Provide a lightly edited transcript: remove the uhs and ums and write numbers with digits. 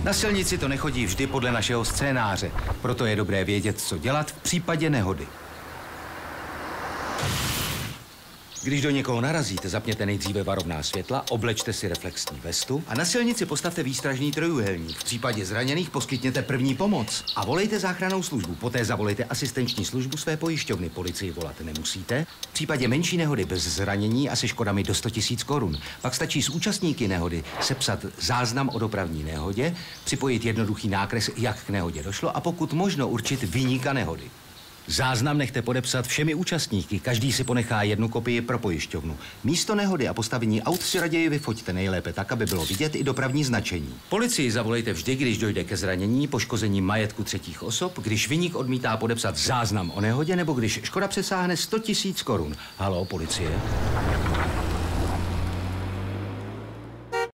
Na silnici to nechodí vždy podle našeho scénáře, proto je dobré vědět, co dělat v případě nehody. Když do někoho narazíte, zapněte nejdříve varovná světla, oblečte si reflexní vestu a na silnici postavte výstražný trojúhelník. V případě zraněných poskytněte první pomoc a volejte záchrannou službu. Poté zavolejte asistenční službu své pojišťovny. Policii volat nemusíte. V případě menší nehody bez zranění a se škodami do 100 000 korun. Pak stačí s účastníky nehody sepsat záznam o dopravní nehodě, připojit jednoduchý nákres, jak k nehodě došlo a pokud možno určit viníka nehody. Záznam nechte podepsat všemi účastníky, každý si ponechá jednu kopii pro pojišťovnu. Místo nehody a postavení aut si raději vyfoťte nejlépe tak, aby bylo vidět i dopravní značení. Policii zavolejte vždy, když dojde ke zranění, poškození majetku třetích osob, když viník odmítá podepsat záznam o nehodě nebo když škoda přesáhne 100 000 korun. Haló, policie?